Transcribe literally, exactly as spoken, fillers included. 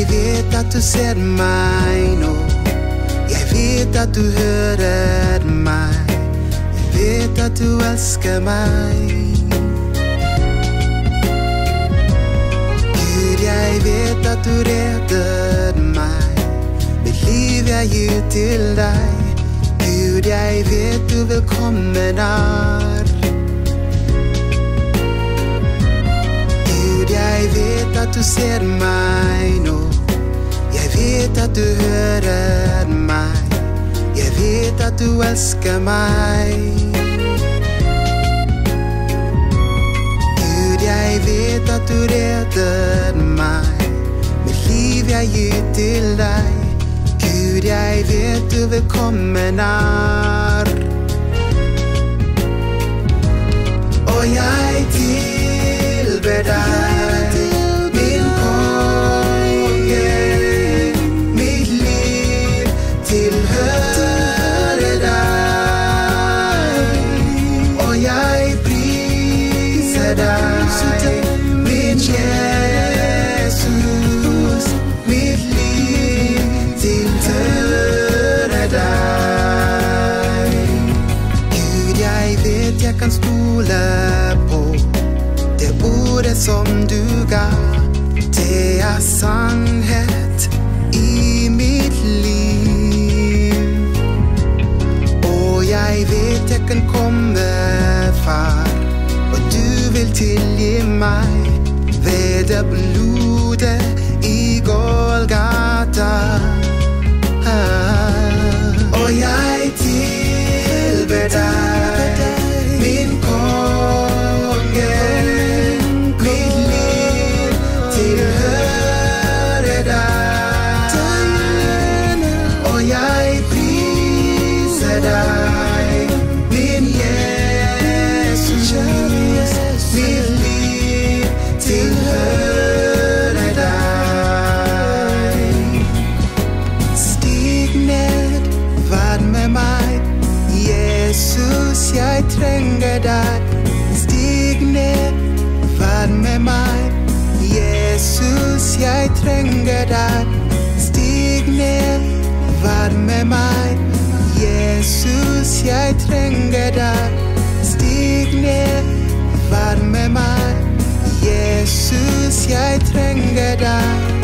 jeg vet at du ser meg nå. Jeg vet at du hører meg. Jeg vet at du elsker meg. Gud, jeg vet at du redder meg. Mitt liv jeg gir til deg. Gud, jeg vet du vil komme nær. Gud, jeg vet at du ser meg nå. Jeg vet at du hører meg. Jeg vet at du elsker meg. Gud, jeg vet at du redder meg. Mitt liv jeg gir til deg. Gud, jeg vet du vil komme nær. Og jeg tilber deg. Min Jesus, mitt liv tilhører deg. Gud, jeg vet jeg kan stole på det ordet som du ga. Det er sannhet i mitt liv. Og jeg vet jeg kan komme, far, vil tilgi meg ved det blodet i Golgata. Og jeg tilber deg, min konge. Mitt liv tilhører deg. Og jeg priser deg, min Jesus. Mitt liv tilhører deg. Stig ned, vær med meg. Jesus, jeg trenger deg. Stig ned, vær med meg. Jesus, jeg trenger deg. Stig ned, vær med meg. Jesus, jeg trenger deg. Stig ned, vær med meg. Jesus, jeg trenger deg.